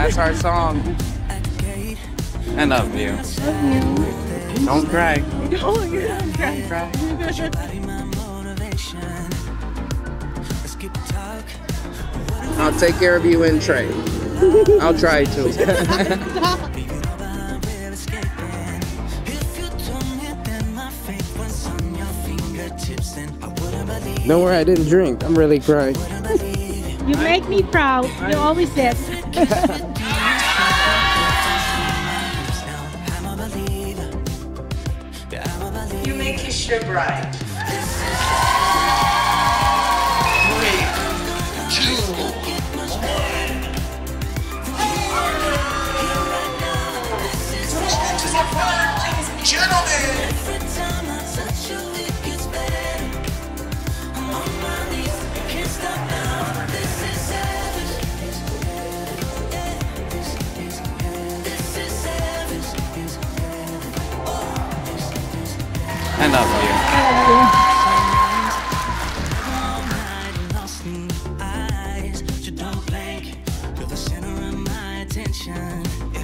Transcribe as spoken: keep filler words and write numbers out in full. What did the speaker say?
That's our song. I love you. Don't cry. Oh, you don't cry. Don't cry. I'll take care of you in trade. I'll try to. Don't worry, I didn't drink. I'm really crying. You make me proud. You always said. You make history bright. I love you. I love you.